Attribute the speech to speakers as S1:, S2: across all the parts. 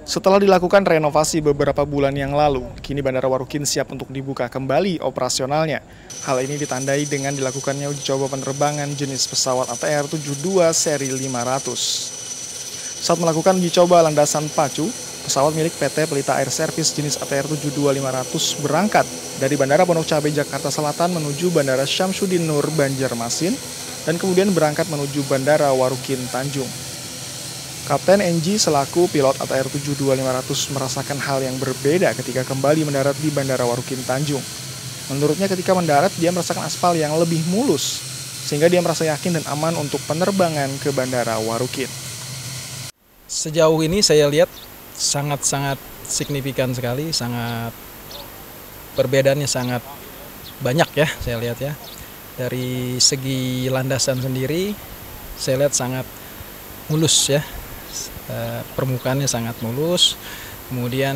S1: Setelah dilakukan renovasi beberapa bulan yang lalu, kini Bandara Warukin siap untuk dibuka kembali operasionalnya. Hal ini ditandai dengan dilakukannya uji coba penerbangan jenis pesawat ATR 72 seri 500. Saat melakukan uji coba landasan pacu, pesawat milik PT Pelita Air Service jenis ATR 72-500 berangkat dari Bandara Pondok Cabe Jakarta Selatan menuju Bandara Syamsuddin Nur Banjarmasin dan kemudian berangkat menuju Bandara Warukin Tanjung. Kapten NG selaku pilot ATR 72-500 merasakan hal yang berbeda ketika kembali mendarat di Bandara Warukin Tanjung. Menurutnya ketika mendarat dia merasakan aspal yang lebih mulus, sehingga dia merasa yakin dan aman untuk penerbangan ke Bandara Warukin.
S2: Sejauh ini saya lihat sangat-sangat signifikan sekali, sangat perbedaannya sangat banyak ya saya lihat ya. Dari segi landasan sendiri saya lihat sangat mulus ya. Permukaannya sangat mulus, kemudian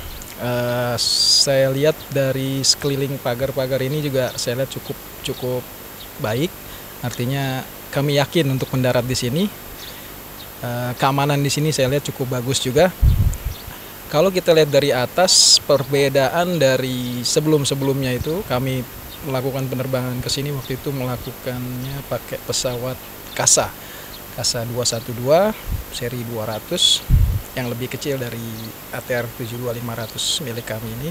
S2: saya lihat dari sekeliling pagar-pagar ini juga saya lihat cukup baik, artinya kami yakin untuk mendarat di sini. Keamanan di sini saya lihat cukup bagus juga. Kalau kita lihat dari atas, perbedaan dari sebelum-sebelumnya itu kami melakukan penerbangan ke sini waktu itu melakukannya pakai pesawat Kasa 212 seri 200 yang lebih kecil dari ATR 72-500 milik kami ini.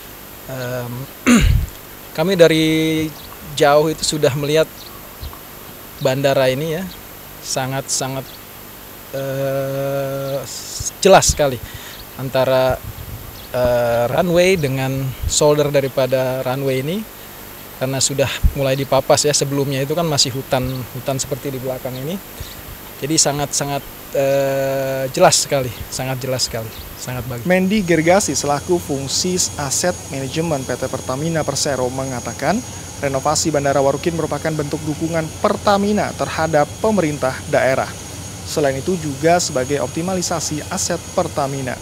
S2: Kami dari jauh itu sudah melihat bandara ini ya, sangat-sangat jelas sekali antara runway dengan shoulder daripada runway ini, karena sudah mulai dipapas ya. Sebelumnya itu kan masih hutan seperti di belakang ini. Jadi sangat jelas sekali, sangat bagus.
S1: Mendy Gergasi selaku fungsi aset manajemen PT Pertamina Persero mengatakan renovasi Bandara Warukin merupakan bentuk dukungan Pertamina terhadap pemerintah daerah. Selain itu juga sebagai optimalisasi aset Pertamina.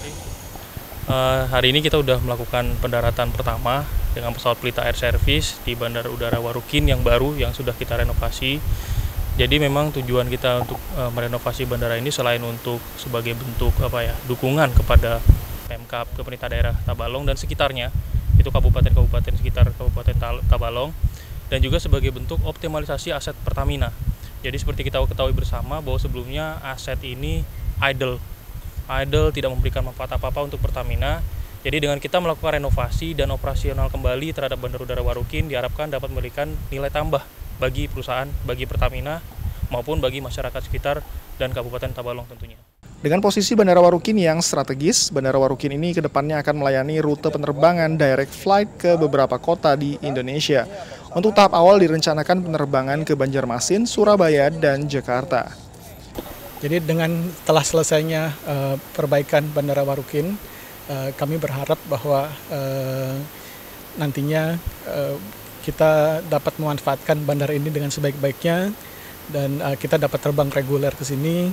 S3: Hari ini kita sudah melakukan pendaratan pertama dengan pesawat Pelita Air Service di Bandara Udara Warukin yang baru yang sudah kita renovasi. Jadi memang tujuan kita untuk merenovasi bandara ini selain untuk sebagai bentuk dukungan kepada Pemkab, ke pemerintah daerah Tabalong dan sekitarnya, itu kabupaten-kabupaten sekitar Kabupaten Tabalong, dan juga sebagai bentuk optimalisasi aset Pertamina. Jadi seperti kita ketahui bersama bahwa sebelumnya aset ini idle tidak memberikan manfaat apa-apa untuk Pertamina. Jadi dengan kita melakukan renovasi dan operasional kembali terhadap Bandara Udara Warukin diharapkan dapat memberikan nilai tambah bagi perusahaan, bagi Pertamina, maupun bagi masyarakat sekitar dan Kabupaten Tabalong tentunya.
S1: Dengan posisi Bandara Warukin yang strategis, Bandara Warukin ini kedepannya akan melayani rute penerbangan direct flight ke beberapa kota di Indonesia. Untuk tahap awal direncanakan penerbangan ke Banjarmasin, Surabaya, dan Jakarta.
S4: Jadi dengan telah selesainya perbaikan Bandara Warukin, kami berharap bahwa nantinya kita dapat memanfaatkan bandara ini dengan sebaik-baiknya dan kita dapat terbang reguler ke sini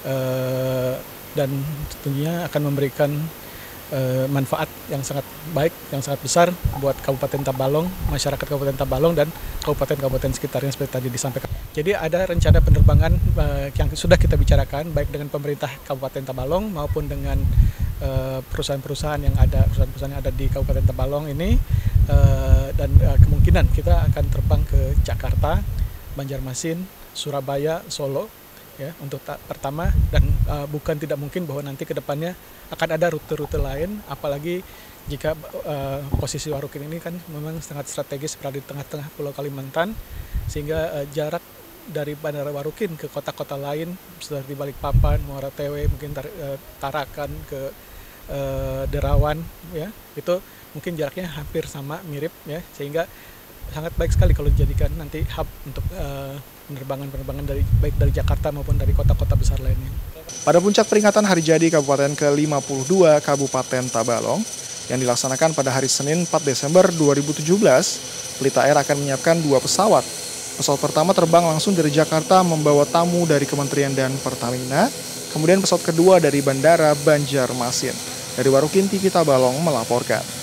S4: dan tentunya akan memberikan manfaat yang sangat baik, yang sangat besar buat Kabupaten Tabalong, masyarakat Kabupaten Tabalong dan kabupaten-kabupaten sekitarnya seperti tadi disampaikan. Jadi ada rencana penerbangan yang sudah kita bicarakan baik dengan pemerintah Kabupaten Tabalong maupun dengan perusahaan-perusahaan yang ada di Kabupaten Tabalong ini, dan kemungkinan kita akan terbang ke Jakarta, Banjarmasin, Surabaya, Solo ya untuk pertama, dan bukan tidak mungkin bahwa nanti ke depannya akan ada rute-rute lain, apalagi jika posisi Warukin ini kan memang sangat strategis berada di tengah-tengah Pulau Kalimantan, sehingga jarak dari Bandara Warukin ke kota-kota lain seperti Balikpapan, Muara Tewe, mungkin Tarakan ke Derawan ya, itu mungkin jaraknya hampir sama, mirip ya, sehingga sangat baik sekali kalau dijadikan nanti hub untuk penerbangan baik dari Jakarta maupun dari kota-kota besar lainnya.
S1: Pada puncak peringatan Hari Jadi Kabupaten ke-52 Kabupaten Tabalong yang dilaksanakan pada hari Senin 4 Desember 2017, Pelita Air akan menyiapkan 2 pesawat. Pesawat pertama terbang langsung dari Jakarta membawa tamu dari Kementerian dan Pertamina, kemudian pesawat kedua dari Bandara Banjarmasin. Dari Warukin, TV Tabalong melaporkan.